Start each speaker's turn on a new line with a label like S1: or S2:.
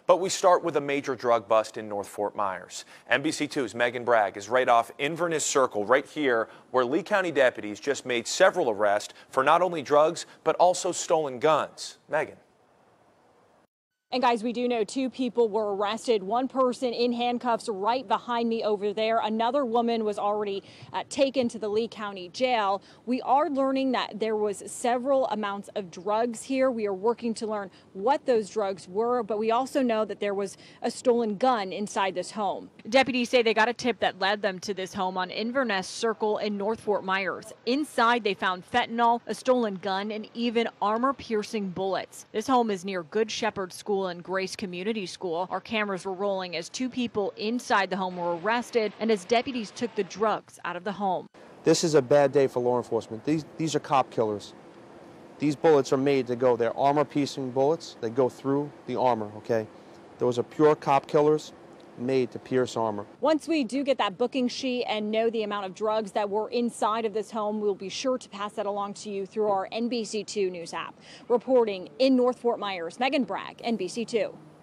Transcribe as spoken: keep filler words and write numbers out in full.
S1: But we start with a major drug bust in North Fort Myers. N B C two's Megan Bragg is right off Inverness Circle, right here, where Lee County deputies just made several arrests for not only drugs, but also stolen guns. Megan.
S2: And guys, we do know two people were arrested. One person in handcuffs right behind me over there. Another woman was already uh, taken to the Lee County Jail. We are learning that there was several amounts of drugs here. We are working to learn what those drugs were, but we also know that there was a stolen gun inside this home. Deputies say they got a tip that led them to this home on Inverness Circle in North Fort Myers. Inside, they found fentanyl, a stolen gun, and even armor-piercing bullets. This home is near Good Shepherd School and Grace Community School. Our cameras were rolling as two people inside the home were arrested and as deputies took the drugs out of the home.
S3: This is a bad day for law enforcement. These, these are cop killers. These bullets are made to go. They're armor-piercing bullets. They go through the armor, okay? Those are pure cop killers made to pierce armor.
S2: Once we do get that booking sheet and know the amount of drugs that were inside of this home, we'll be sure to pass that along to you through our N B C two News app. Reporting in North Fort Myers, Megan Bragg, N B C two.